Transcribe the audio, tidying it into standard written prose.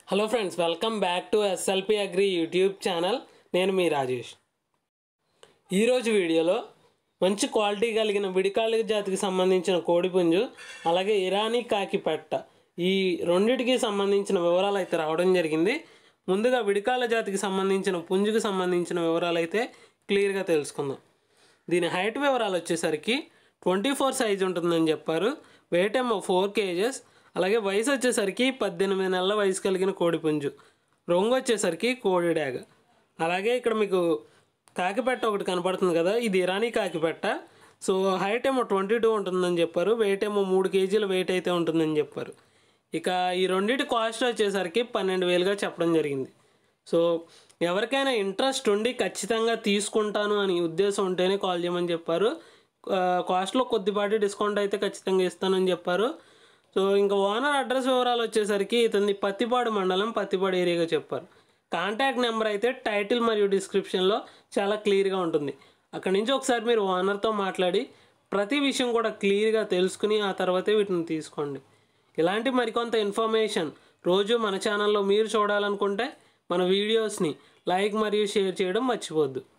Hello friends, welcome back to SLP agri YouTube channel. నేను మీ రాజేష్. ఈరోజు వీడియోలో మంచి క్వాలిటీ కలిగిన విడికాళ్ళ జాతికి సంబంధించిన కోడిపుంజు, అలాగే ఇరానీ కాకి పెట్ట, ఈ రెండింటికి సంబంధించిన వివరాలు అయితే రావడం జరిగింది. ముందుగా విడికాళ్ళ జాతికి సంబంధించిన పుంజుకి సంబంధించిన వివరాలు అయితే క్లియర్గా తెలుసుకుందాం. దీని హైట్ వివరాలు వచ్చేసరికి 24 సైజ్ ఉంటుందని చెప్పారు. వెయిట్ ఏమో 4 kgs. అలాగే వయసు వచ్చేసరికి 18 నెలల వయసు కలిగిన కోడిపుంజు. రొంగు వచ్చేసరికి కోడి డాగ. అలాగే ఇక్కడ మీకు కాకిపెట్ట ఒకటి కనపడుతుంది కదా, ఇది ఇరానీ కాకిపెట్ట. సో హైట్ ఏమో 22 ఉంటుందని చెప్పారు. వెయిట్ ఏమో 3 kgల వెయిట్ అయితే ఉంటుందని చెప్పారు. ఇక ఈ రెండింటి కాస్ట్ వచ్చేసరికి 12,000గా చెప్పడం జరిగింది. సో ఎవరికైనా ఇంట్రెస్ట్ ఉండి ఖచ్చితంగా తీసుకుంటాను అని ఉద్దేశం ఉంటేనే కాల్ చేయమని చెప్పారు. కాస్ట్లో కొద్దిపాటి డిస్కౌంట్ అయితే ఖచ్చితంగా ఇస్తానని చెప్పారు. సో ఇంకా ఓనర్ అడ్రస్ వివరాలు వచ్చేసరికి ఇతని పత్తిపాడు మండలం, పత్తిపాడు ఏరియాగా చెప్పారు. కాంటాక్ట్ నెంబర్ అయితే టైటిల్ మరియు డిస్క్రిప్షన్లో చాలా క్లియర్గా ఉంటుంది. అక్కడి నుంచి ఒకసారి మీరు ఓనర్తో మాట్లాడి ప్రతి విషయం కూడా క్లియర్గా తెలుసుకుని ఆ తర్వాతే వీటిని తీసుకోండి. ఇలాంటి మరికొంత ఇన్ఫర్మేషన్ రోజు మన ఛానల్లో మీరు చూడాలనుకుంటే మన వీడియోస్ని లైక్ మరియు షేర్ చేయడం మర్చిపోవద్దు.